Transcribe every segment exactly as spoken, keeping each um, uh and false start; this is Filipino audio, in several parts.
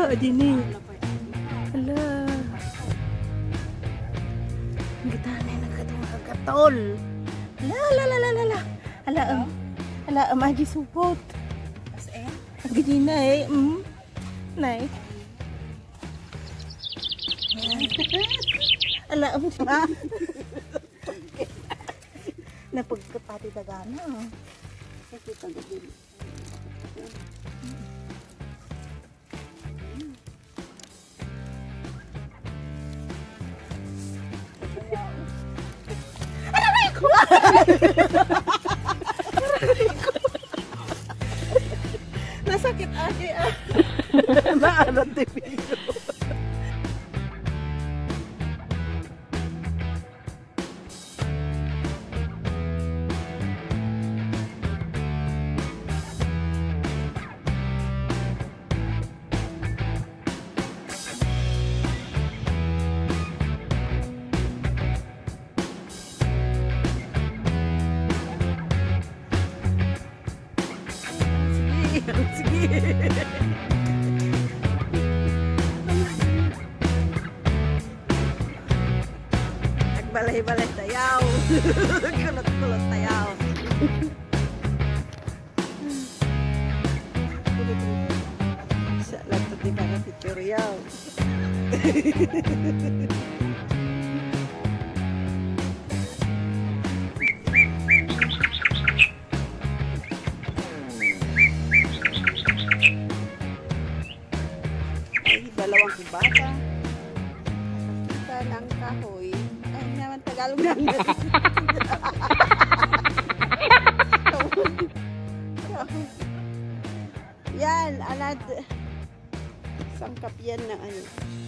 Dini. Ala. Kita na nagkatong kagatol. La la la la la la. Ala um. Ala um agi supot. As eh. Agi na eh. Mm. Nay. Ala um. Napagkapati dagana. Kasi tagabil. Nasakit ate ah. Maalat di video. Sige. Nagbalay-balay tayaw. Kulot-kulot tayaw. Sa lato di ka na picture yaw. Dalawang kubata. Kita ng kahoy. Ay, naman Tagalog lang. Yan, alad. Sangkap yan ng ano.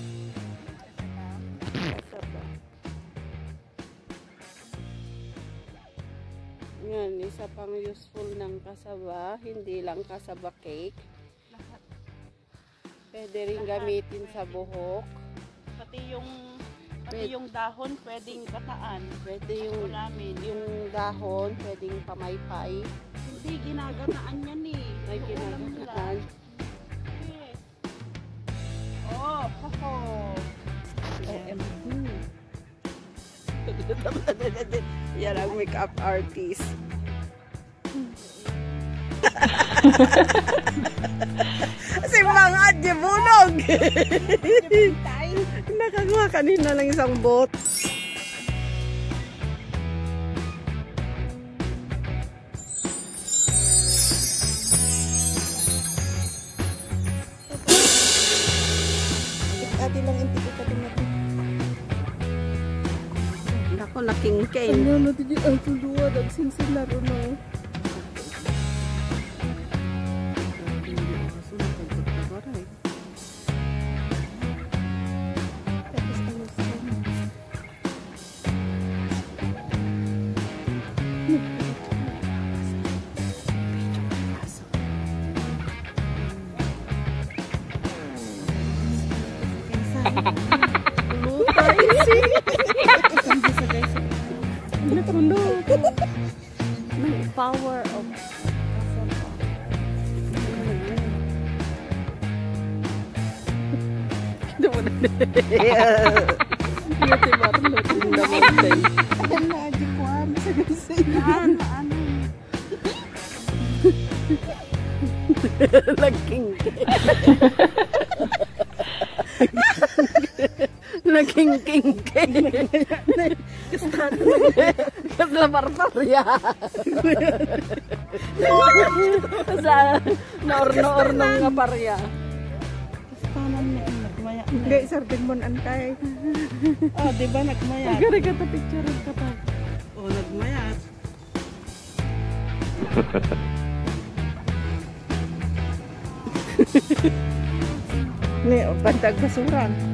Kasaba. Yan, isa pang useful ng kasaba. Hindi lang kasaba cake. Pwede rin gamitin sa buhok. Pati yung pati yung dahon pwedeng kataan. Pwede yung namin, yung dahon pwedeng pamaypay. Hindi ginaganaan yan eh. Ay ginaganaan. Yes. Oh, ho. O M G. Yan ang makeup artist. Si mga adye bunog. Nakakuha kanina lang isang bot. Ati lang intik ka din natin. Nako laking kain. Ano na tidi ang tulua nagsinsin laro no. Power of nagking-king-king kasla barbarya sa naorno-orno nga parya hindi, sardin mo antay oh, diba nagmayat gari ka ta picture ka pa oh, nagmayat ni, bantag basuran